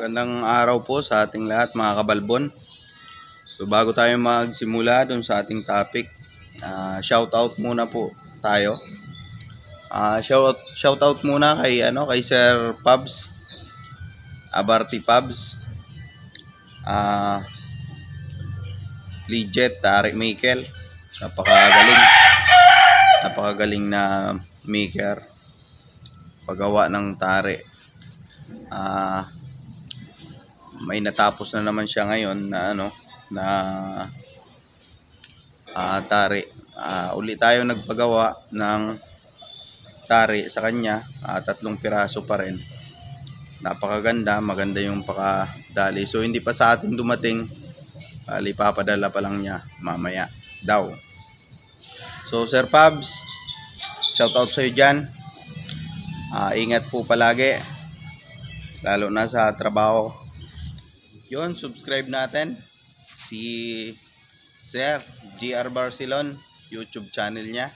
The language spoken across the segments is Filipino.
Magandang araw po sa ating lahat mga kabalbon. So bago tayo magsimula dun sa ating topic, shout out muna po tayo. Shout out muna kay Sir Pabs, Abarty Pabs, Legit Tari Michael. Napakagaling na maker, paggawa ng tari. May natapos na naman siya ngayon na tari. Uli tayo nagpagawa ng tari sa kanya, 3 piraso pa rin. Napakaganda, maganda yung pakadali. So hindi pa sa atin dumating, ipapadala pa lang niya mamaya daw. So Sir Pabs, shout out sa iyo dyan. Ingat po palagi, lalo na sa trabaho. Yun, subscribe natin si Sir GR Barcelon, YouTube channel niya.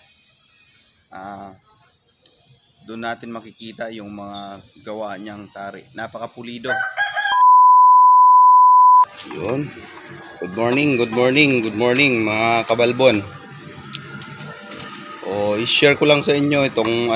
Doon natin makikita yung mga gawa niyang tari. Napakapulido. Yun. Good morning mga kabalbon. I-share ko lang sa inyo itong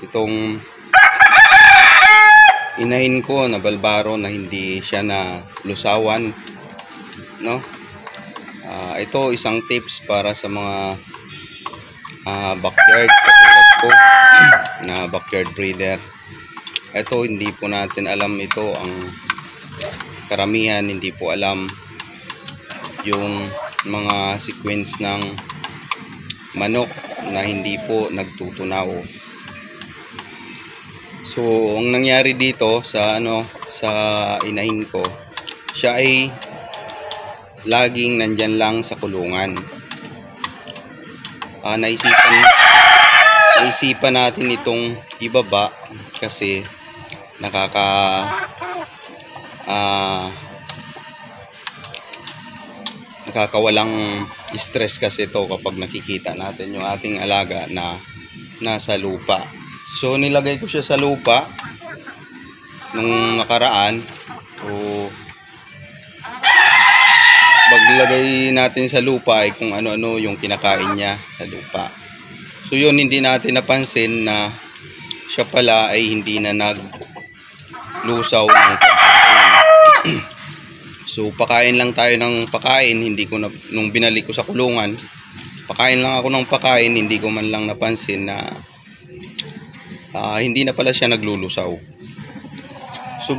inahin ko na balbaro na hindi siya na lusawan, no? Ito isang tips para sa mga backyard katulad ko na backyard breeder. Ito hindi po natin alam, ito ang karamihan hindi po alam yung mga sequence ng manok na hindi po nagtutunaw. So, ang nangyari dito sa inahin ko, siya ay laging nandyan lang sa kulungan. Naisipan natin itong ibaba kasi nakakawalang stress kasi ito kapag nakikita natin yung ating alaga na nasa lupa. So nilagay ko siya sa lupa nung nakaraan. So paglagay natin sa lupa ay kung ano-ano yung kinakain niya sa lupa. So yun, hindi natin napansin na siya pala ay hindi na naglusaw ng pagkain. So pakain lang tayo ng pakain, nung binalik ko sa kulungan, pakain lang ako ng pakain, hindi ko man lang napansin na hindi na pala siya naglulusaw. So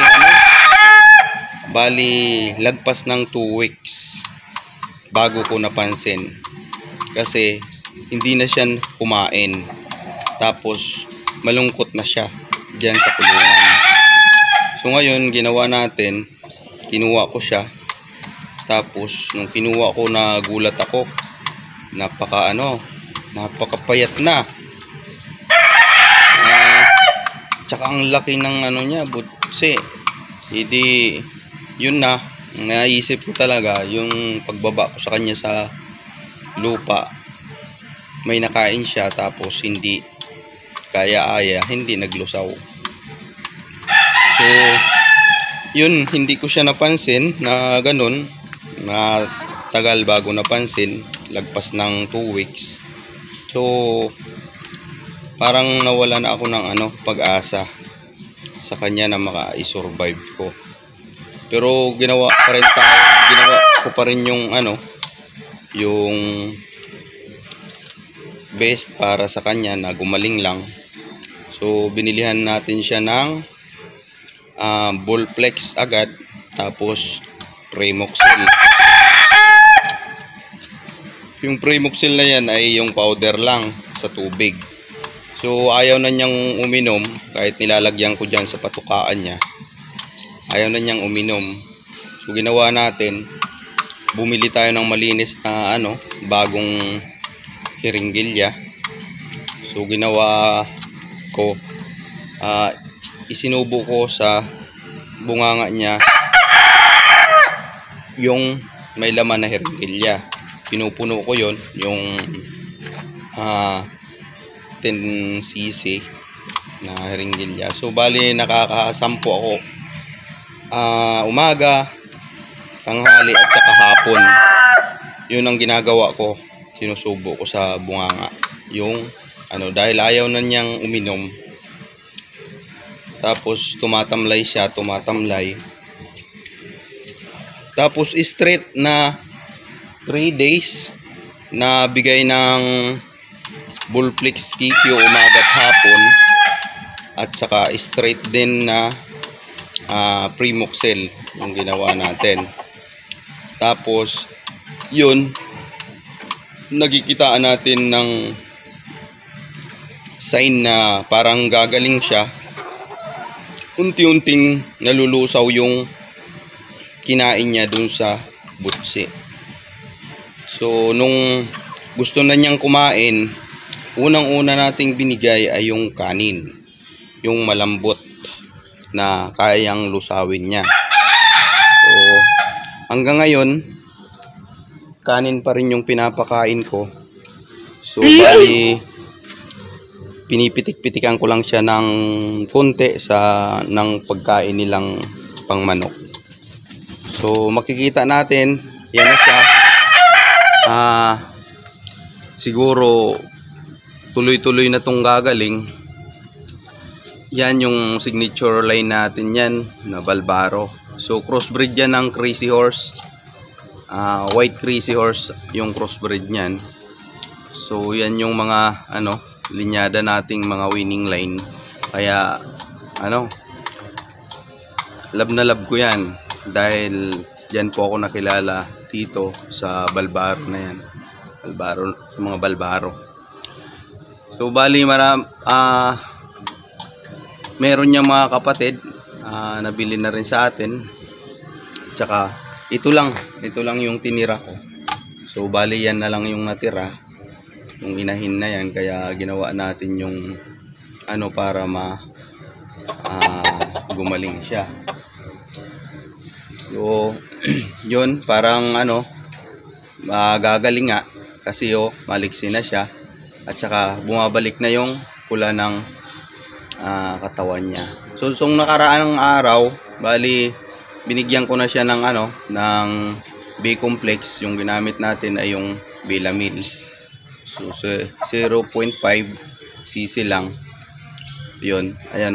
bali lagpas ng 2 weeks bago ko napansin, kasi hindi na siya kumain, tapos malungkot na siya diyan sa kulungan. So ngayon ginawa natin, kinuha ko siya, tapos nung kinuha ko nagulat ako, napakapayat na. Tsaka ang laki ng niya, butse. Hindi, yun na, naisip ko talaga yung pagbaba ko sa kanya sa lupa, may nakain siya, tapos hindi hindi naglusaw. So yun, hindi ko siya napansin na ganun, na tagal bago napansin, lagpas ng 2 weeks. So parang nawala na ako ng pag-asa sa kanya na maka-survive ko. Pero ginawa ko pa rin yung yung best para sa kanya na gumaling lang. So binilihan natin siya ng Bullflex agad, tapos Premoxil. Yung Premoxil na yan ay yung powder lang sa tubig. So ayaw na niyang uminom, kahit nilalagyan ko dyan sa patukaan niya, ayaw na niyang uminom. So ginawa natin, bumili tayo ng malinis na bagong hiringgilya. So ginawa ko, isinubo ko sa bunganga niya yung may laman na hiringgilya. Pinupuno ko yon, yung 10cc na hiringgilya. So bali nakaka-10 ako umaga, tanghali at saka hapon. Yun ang ginagawa ko. Sinusubo ko sa bunganga. Yung dahil ayaw na niyang uminom. Tapos tumatamlay siya, tumatamlay. Tapos straight na 3 days na bigay ng Bullflex KQ umaga at hapon. At saka straight din na Primoxel yung ginawa natin. Tapos yun, nagikitaan natin ng sign na parang gagaling siya. Unti-unting nalulusaw yung kinain niya dun sa butsi. So nung gusto na niyang kumain, unang-una nating binigay ay yung kanin, yung malambot na kayang lusawin niya. So hanggang ngayon kanin pa rin yung pinapakain ko. So bali pinipitik-pitikan ko lang siya ng konti ng pagkain nilang pangmanok. So makikita natin, yan na siya. Siguro tuloy-tuloy na tong gagaling. Yan yung signature line natin yan na Balbaro. So crossbreed yan ng Crazy Horse. White Crazy Horse yung crossbreed niyan. So yan yung mga linyada nating mga winning line. Kaya love na love ko yan dahil diyan po ako nakilala dito sa Balbaro na yan. Mga Balbaro. So bali meron niyang mga kapatid nabili na rin sa atin. Tsaka ito lang yung tinira ko. So bali yan na lang yung natira. Yung inahin na yan, kaya ginawa natin yung para gumaling siya. So yun, parang gagaling nga kasi maliksi na siya at saka bumabalik na yung pula ng katawan niya. So nakaraang araw, bali binigyan ko na siya ng ng B-complex. Yung ginamit natin ay yung Belamil. So 0.5 cc lang. Yun, ayan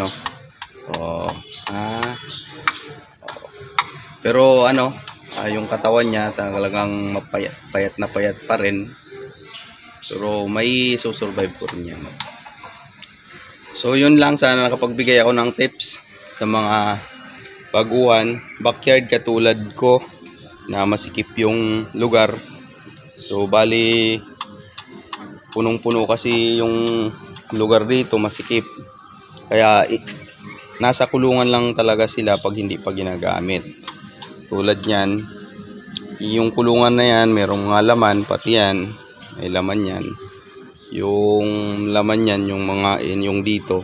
pero yung katawan niya talagang payat na payat pa rin. Pero may susurvive ko rin yan. So yun lang, sana nakapagbigay ako ng tips sa mga baguhan, backyard katulad ko na masikip yung lugar. So bali punong-puno kasi yung lugar dito, masikip. Kaya nasa kulungan lang talaga sila pag hindi pa ginagamit. Tulad niyan, yung kulungan na yan, merong mga laman, pati yan, may laman yan. Yung laman yan, yung dito,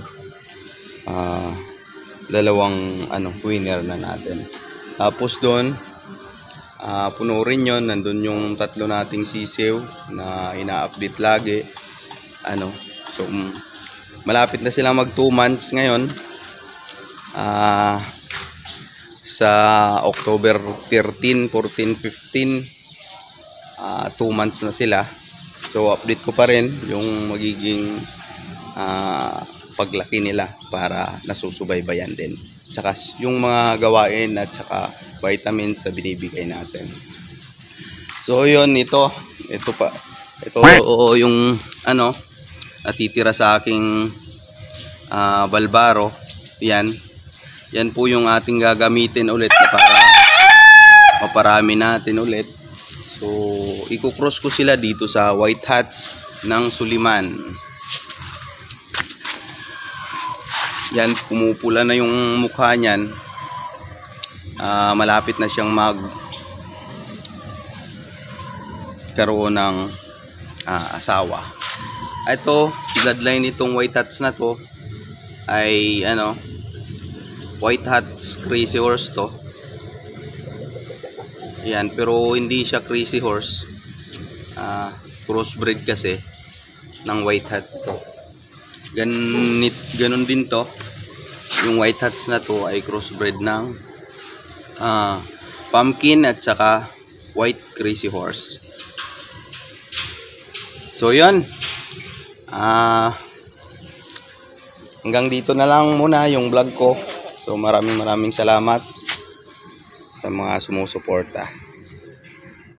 dalawang winner na natin. Tapos doon, puno rin yun, nandun yung 3 nating sisiw na ina-update lagi. So malapit na sila mag 2 months ngayon. Sa October 13, 14, 15, 2 months na sila. So update ko pa rin yung magiging paglaki nila para nasusubaybayan din. Tsaka yung mga gawain at tsaka vitamins na binibigay natin. So yun, ito yung natitira sa aking Balbaro. Yan po yung ating gagamitin ulit para maparami natin ulit. So i-cross ko sila dito sa White Hats ng Suliman. Yan, pumupula na yung mukha niyan. Malapit na siyang karoon ng asawa. Ito, bloodline nitong White Hats na to ay White Hats Crazy Horse to. Yan, pero hindi siya Crazy Horse. Crossbreed kasi ng White Hats to. Ganun din to. Yung White Hats na to ay crossbreed ng pumpkin at saka white crazy horse. So yun, hanggang dito na lang muna yung vlog ko. So maraming salamat sa mga sumusuporta.